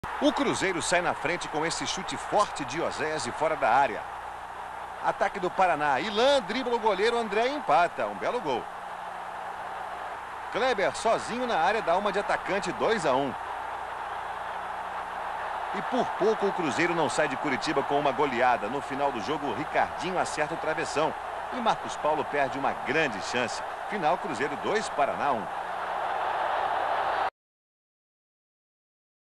O Cruzeiro sai na frente com esse chute forte de Oséias de fora da área. Ataque do Paraná. Ilan dribla o goleiro, André empata. Um belo gol. Kleber sozinho na área dá uma de atacante, 2-1. E por pouco o Cruzeiro não sai de Curitiba com uma goleada. No final do jogo, o Ricardinho acerta o travessão. E Marcos Paulo perde uma grande chance. Final, Cruzeiro 2, Paraná 1.